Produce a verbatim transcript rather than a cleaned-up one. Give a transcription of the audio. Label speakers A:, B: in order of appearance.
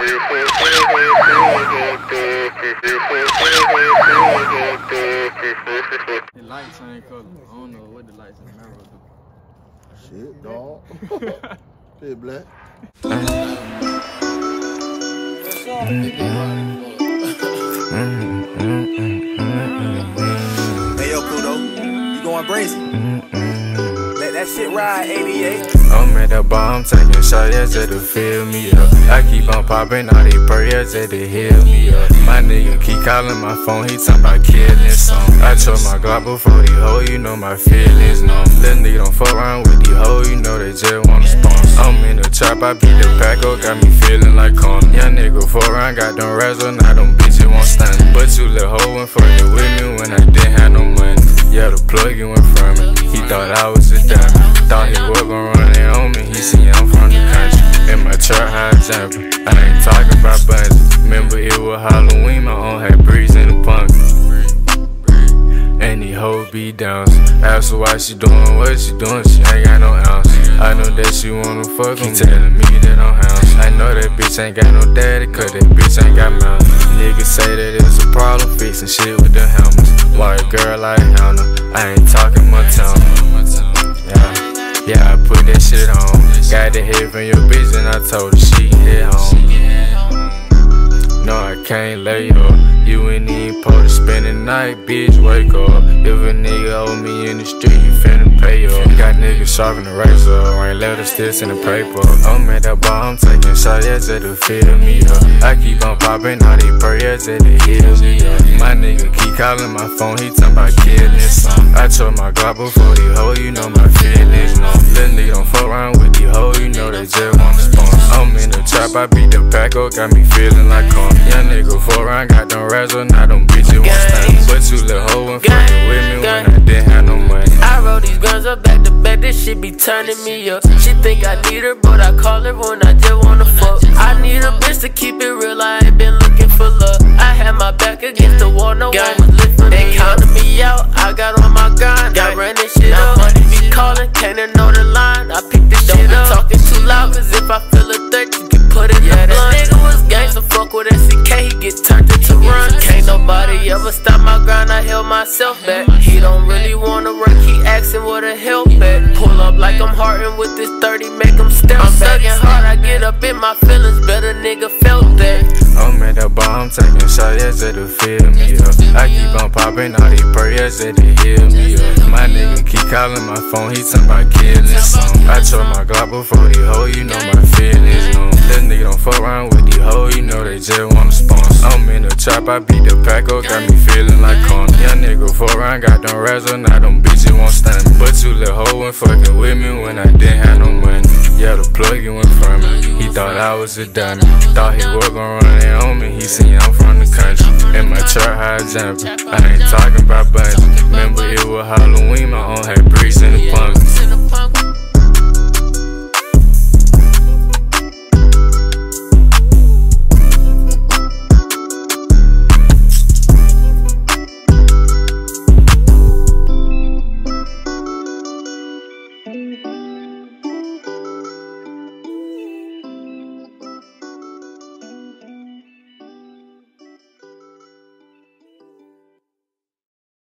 A: The lights ain't color. I don't know what the lights in the mirror do.
B: Shit, dog. Shit, black.
C: Hey, yo, Kudo, you going brazen? Let that shit ride, eighty-eight.
D: I'm at the bar, I'm taking shots, yeah, just to fill me up. I keep on popping all these prayers, yeah, to heal me up. My nigga keep calling my phone, he talking about killing some. I chose my Glock before these hoes, you know my feelings numb. Little nigga don't fuck around with these hoes, you know they just wanna spawn. I'm in the trap, I beat the pack up, got me feeling like corn. Young nigga fuck around, got them razzle, now them bitches won't stand. But you little hoe went fucking with me when I didn't have no money. Yeah, the plug you went from me, he thought I was a diamond. Thought he was gon' run it on me, he see I'm from the country. In my truck, high jumping, I ain't talking about bunches. Remember it was Halloween, my own had breeze in the pumpkin. And these hoes be down. Ask her why she doing what she doing, she ain't got no ounce. I know that she wanna fuck him, telling me that I'm house. I know that bitch ain't got no daddy, cause that bitch ain't got mouth. Niggas say that it's a problem, fixing shit with the helmets. Why a girl like Hannah, I ain't talking Montana. Yeah, yeah, I put that shit on. Got the head from your bitch and I told her she can head home. No, I can't lay up. You ain't even supposed to spend the night, bitch, wake up. If a nigga owe me in the street, you finna pay up. Got niggas sharpen the razor, ain't letter sticks in the paper. I'm at that bar, I'm taking shots, yeah, just to fill me up. I keep on popping all these prayers, yeah, to heal me up. My nigga keep calling my phone, he talking about killing some. I chose my Glock before these hoes, you know my feelings numb. Little nigga don't fuck around with these hoes, you know they just wanna spawn. I'm in the trap, I beat the pack up, got me feeling like corn. Young nigga fuck around, got them razzle, now them bitches won't stand. But you little hoe and fucking with me when I didn't have no money.
E: I roll these guns up back to back, this shit be turning me up. She think I need her, but I call her when I just wanna fuck. I need a bitch to keep it real, I ain't been looking for love. I had my back against the wall, no one was lifting. They counted me out, I got on my grind, got ran this shit up. Money be calling, can't know the line, I picked this shit up. Talking too loud, cause if I feel a thirst, you can put it in the blunt. Nigga was gangsta, fuck with Sck Kane, he get turned into run. Can't nobody ever stop my grind, I held myself back. He don't really wanna work, he asking what the hell back. Pull up like I'm heartin' with this thirty, make him step I'm thuggin' hard, I get up in my feelings, better nigga felt that.
D: I'm at the bar, I'm taking shots, yeah, just to fill me up. I keep on popping all these prayers, yeah, to heal me up. My nigga keep calling my phone, he talking about killing some. I chose my Glock before these hoes, you know my feelings numb. Little nigga don't fuck around with these hoes, you know they just wanna spawn. I'm in the trap, I beat the pack up, got me feeling like corn. Young nigga fuck around, got them razzle, now them bitches won't stand. But you little hoe and fucking with me when I didn't have no money. Yeah, the plug you went from me, he thought I was a dummy. Thought he was gon' run it on me, he see I'm from the country. In my truck, high jumping, I ain't talking about bunches. Remember it was Halloween, my own had